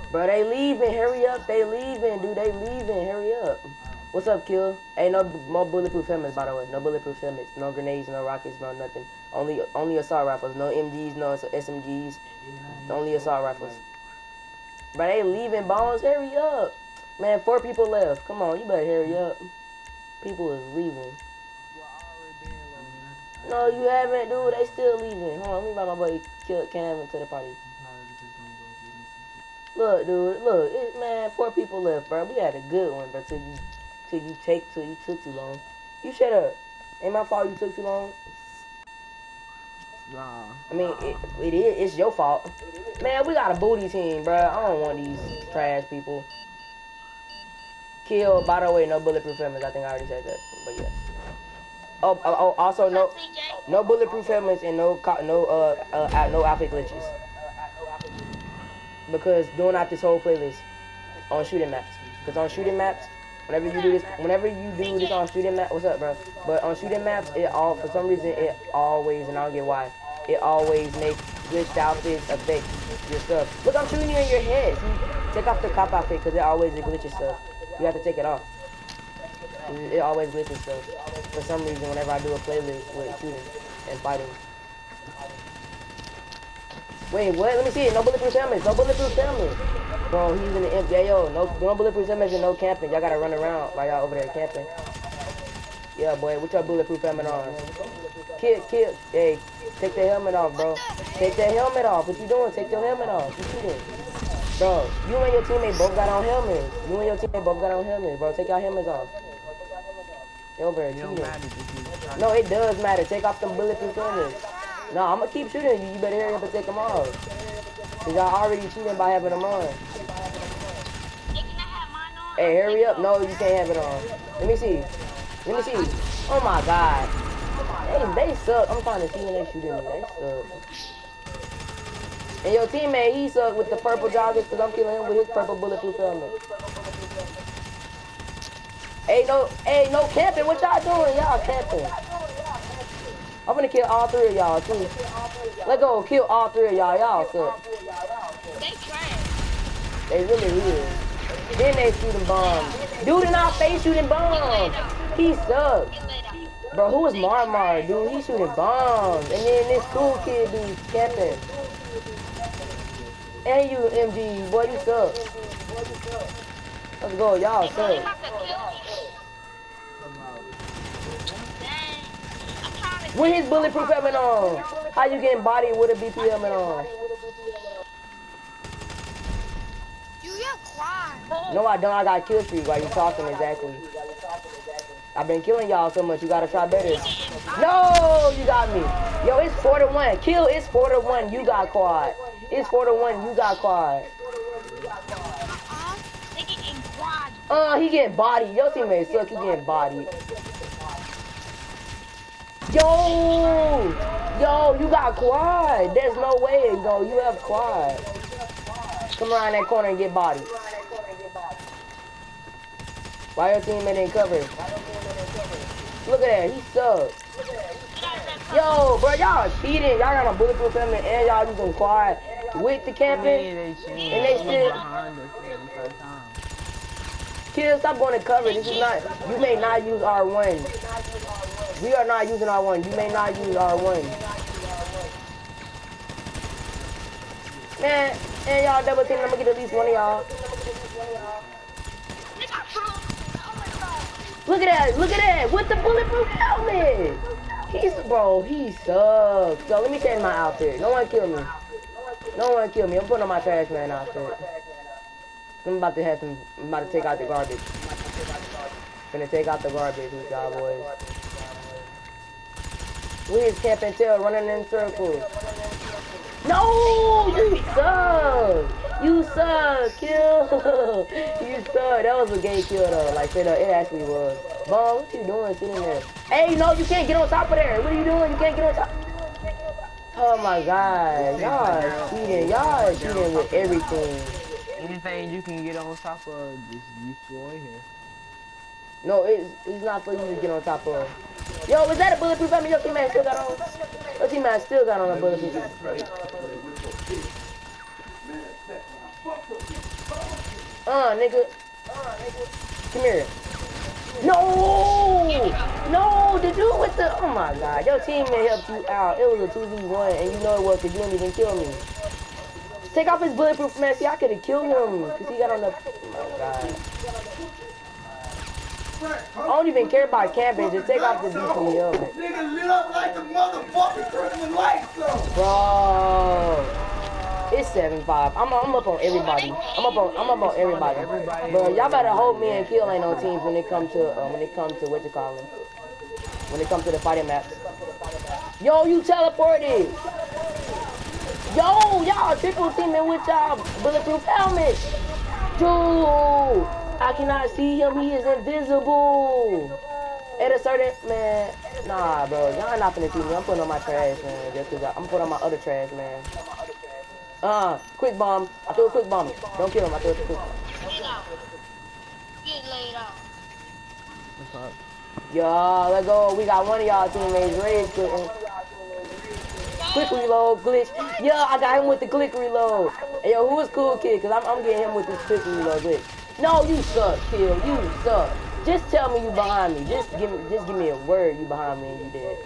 Bro, they leaving. Hurry up. They leaving, dude. They leaving. Hurry up. What's up, Kill? Hey, no more bulletproof helmets, by the way. No bulletproof helmets. No grenades, no rockets, no nothing. Only assault rifles. No MGs, no SMGs. Only assault rifles. Bro, they leaving, Bones. Hurry up. Man, 4 people left. Come on, you better hurry up. People is leaving. No, you haven't, dude. They still leaving. Hold on, let me invite my buddy Kill Cam into the party. Look, dude, look, man, 4 people left, bro. We had a good one, bro, till you took too long. You shut up. Ain't my fault you took too long. Nah. I mean, it's your fault. Man, we got a booty team, bro. I don't want these trash people. Kill, by the way, no bulletproof helmets. I think I already said that, but yes. Oh, also no bulletproof helmets and no outfit glitches. Because doing out this whole playlist on shooting maps. Because on shooting maps, whenever you do this on shooting maps, what's up, bro? But on shooting maps, for some reason, it always, and I don't get why, it always makes glitched outfits affect your stuff. Look, I'm shooting you in your head. See, take off the cop outfit because it always glitches stuff. You have to take it off. It always glitches stuff. For some reason, whenever I do a playlist with shooting and fighting. Wait, what? Let me see it. No bulletproof helmets. No bulletproof helmets. Bro, he's in the imp. Yeah, yo, no bulletproof helmets and no camping. Y'all gotta run around while y'all over there camping. Yeah, boy, what's your bulletproof helmet on? Kill. Hey, take the helmet off, bro. Take that helmet off. What you doing? Take your helmet off. You shooting. Bro, you and your teammate both got on helmets. Bro. Take your helmets off. They over here cheating. No, it does matter. Take off them bulletproof helmets. No, I'm gonna keep shooting you. You better hurry up and take them off. Cause y'all already cheating by having them on. Hey, hurry up. No, you can't have it on. Let me see. Oh my god. They suck. I'm trying to see when they shooting me. They suck. And your teammate, he suck with the purple joggers because I'm killing him with his purple bulletproof helmet. Hey, no camping. What y'all doing? Y'all camping. I'm gonna kill all 3 of y'all too. Let go, kill all 3 of y'all. Y'all suck. They trash. They really is. Then they shooting bombs. Dude in our face shooting bombs. He sucks. Bro, who is Marmar, dude? He shooting bombs. And then this cool kid dude camping. And you MG, boy, you suck. Let's go, y'all suck. With his bulletproof helmet on. How you getting bodied with a BP helmet on? You quiet. No, I don't. I got kill streak while you talking, exactly. I've been killing y'all so much, you gotta try better. No, you got me. Yo, it's 4-1. Kill, it's 4-1. You got quad. It's 4-1. You got quad. They getting quad. He getting bodied. Your teammate suck. He getting bodied. Yo, you got quad. There's no way, no, you have quad. Come around that corner and get bodied. Why your teammate ain't covered? Look at that, he sucks. Yo, bro, y'all cheating. Y'all got a bulletproof helmet and y'all using quad with the camping. And they still. Kill, stop going to cover. This is not. You may not use R1. We are not using R1. You may not use R1. Man, and y'all double team. I'm gonna get at least one of y'all. Look at that, with the bulletproof helmet. He sucks. So let me change my outfit. No one kill me. I'm putting on my trash man outfit. I'm about to take out the garbage. Gonna take out the garbage with y'all boys. We is camping tail running in circles. No, you suck. You suck, kill. You suck. That was a gay kill though. Like straight up, it actually was. Mom, what you doing sitting there? Hey, no, you can't get on top of there. What are you doing? You can't get on top. Oh my god, y'all are cheating with everything. Anything you can get on top of, just destroy here. No, it's not for you to get on top of. Yo, is that a bulletproof helmet? Your teammate still got on? Your teammate still got on a bulletproof helmet. Nigga. Come here. No! No, the dude with the... Oh, my God. Your teammate helped you out. It was a 2v1, and you know it was because you didn't even kill me. Take off his bulletproof man. See, I could have killed him because he got on the... Oh, my God. I don't even care about camping. Just take off the beat from the helmet. Nigga lit up like the motherfucking Christmas lights, though. Bro. It's 7-5. I'm up on everybody. I'm up on everybody. Bro, y'all better hope me and Kill ain't on teams when it comes to what you call them. When it comes to the fighting maps. Yo, you teleported. Yo, y'all triple teaming with y'all bulletproof helmets. Dude, I cannot see him. He is invisible. At a certain man, nah, bro, y'all not finna see me. I'm putting on my trash, man. Just cause I'm putting on my other trash, man. Quick bomb. I threw a quick bomb. Don't kill him. I threw a quick bomb. Get laid out. What's up? Yo, let's go. We got one of y'all teammates ready. Quick reload, glitch. Yo, I got him with the click reload. Hey, yo, who is cool kid? Cause I'm getting him with this quick reload glitch. No, you suck, Kill. You suck. Just tell me you behind me. Just give me a word you behind me and you dead.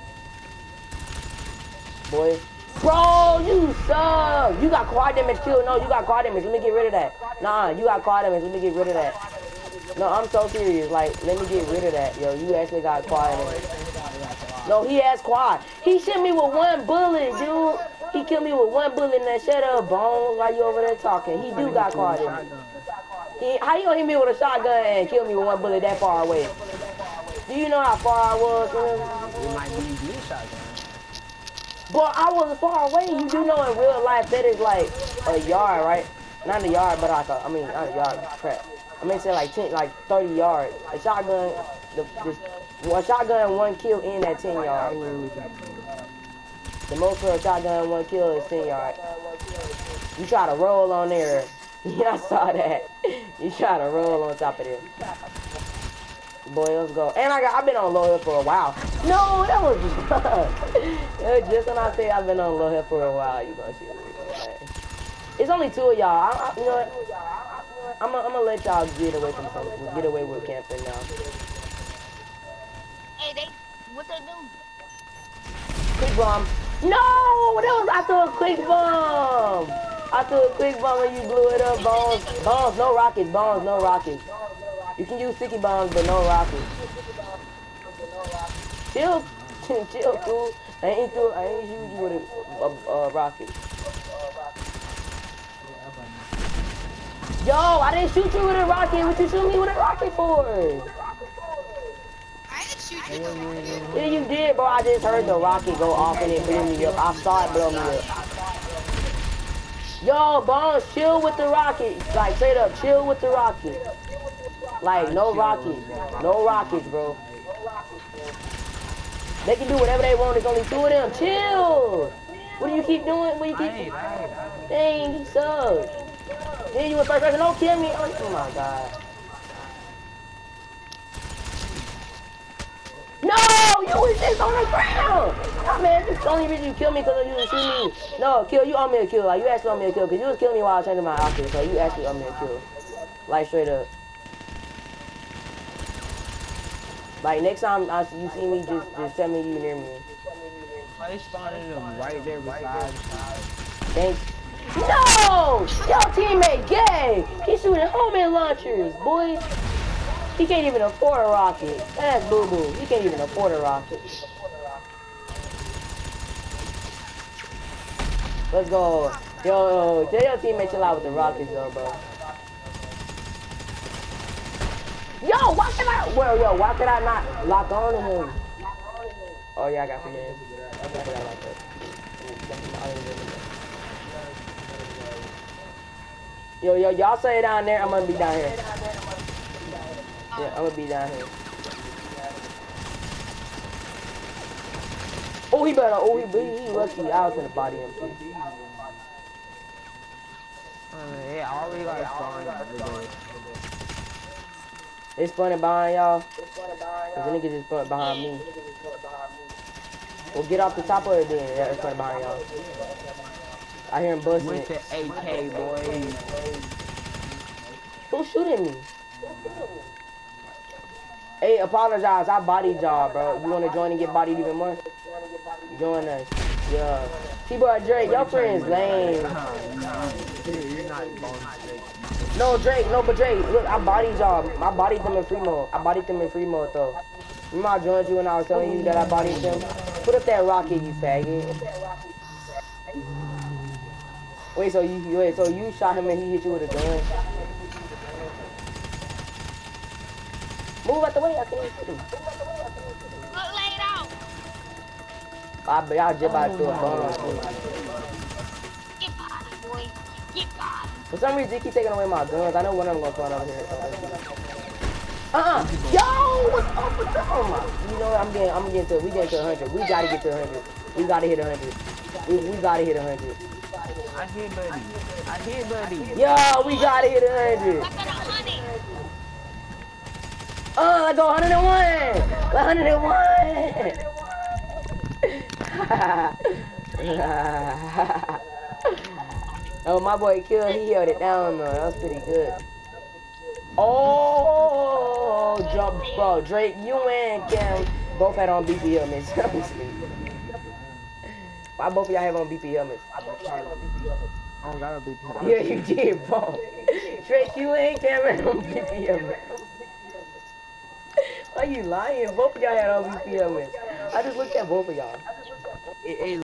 Boy. Bro, you suck. You got quad damage, Kill. No, you got quad damage. Let me get rid of that. Nah, you got quad damage. Let me get rid of that. No, I'm so serious. Like, let me get rid of that. Yo, you actually got quad damage. No, he has quad. He shot me with one bullet, dude. He killed me with one bullet in that shut up, Bones, while you over there talking. He do got quad damage. How you gonna hit me with a shotgun and kill me with one bullet that far away? Do you know how far I was from him? It might be a shotgun. Boy, I wasn't far away. You do know in real life that is like a yard, right? Not a yard, but like not a yard, crap. I mean, say like 30 yards. A shotgun, one shotgun, one kill in that 10 yards. The most for a shotgun, one kill is 10 yards. You try to roll on there. Yeah, I saw that. You try to roll on top of it. Boy, let's go. And I've been on low hill for a while. No, that was just when I say I've been on low hill for a while, you gonna shoot me. It's only two of y'all. You know what? I'm gonna let y'all get away from something. Get away with camping now. Hey, what they do? Quick bomb. No, I threw a quick bomb. I threw a quick bomb and you blew it up, Bones. Bones, no rockets. Bones, no rockets. You can use sticky bombs, but no rockets. Chill, fool. I ain't shoot you with a rocket. Yo, I didn't shoot you with a rocket. What you shoot me with a rocket for? I didn't shoot you with a rocket. Yeah, you did, bro. I just heard the rocket go off and it blew me up. I saw it blow me up. Yo, Bones, chill with the rocket. Like, straight up, chill with the rocket. Like, no rockets. No rockets, bro. They can do whatever they want. There's only two of them. Chill. What do you keep doing? What do you keep... Dang, he sucks. Then you in first person. Don't kill me. Oh, my God. No, you was just on the ground. Oh, man, this is the only reason you killed me because you was shooting me. No, Kill, you owe me a kill. Like, you actually owe me a kill because you was killing me while I was changing my outfit. So you actually owe me a kill. Like, straight up. Like, next time you see me, just tell me you near me. They spawning them right there beside. Thanks. No! Your teammate gay! He's shooting homing launchers, boy. He can't even afford a rocket. That's boo-boo. He can't even afford a rocket. Let's go. Yo, tell your teammate chill out with the rockets, though, bro. Yo, why can I? Well, yo, why could I not lock on to him? Oh yeah, I got some man. I forgot about that. Yo, y'all stay down there. I'm gonna be down here. Yeah, I'm gonna be down here. Oh, he better. Oh, he lucky. I was gonna body him too. Yeah, already got spawned over there. They spawning behind y'all. Cause the niggas just spawning behind me. Well, get off the top of it then. Yeah, they're spawning behind y'all. I hear him busting with it. the AK, boy. Who's shooting me? Hey, apologize. I bodied y'all, bro. You wanna join and get bodied even more? Join us. Yeah. T-Boy Drake, your friend's lame. You're not going Drake. No, Drake. No, but Drake. Look, I bodied y'all. I bodied them in free mode. I bodied them in free mode, though. Remember I joined you when I was telling you that I bodied them? Put up that rocket, you faggot. Wait, so you shot him and he hit you with a gun? Move out the way, I can't even see him. Look laid out. Y'all just about to do a bomb. Get body, boy. Get body. For some reason, they keep taking away my guns. I know one of them gonna spawn over here. Yo, what's up with that? Oh my. You know what? We getting to 100. We gotta get to 100. We gotta hit 100. We gotta hit 100. I hit buddy. Yo, we gotta hit 100. Look at 100. Let's go 101. 101. Oh, my boy Kill, he held it down though. That was pretty good. Oh, jump, bro. Drake, you and Cam both had on BP helmets. Why both of y'all have on BP helmets? I don't got a big helmet. Yeah, you did, bro. Drake, you and Cam had on BP helmets. Why you lying? Both of y'all had on BP helmets. I just looked at both of y'all. Hey,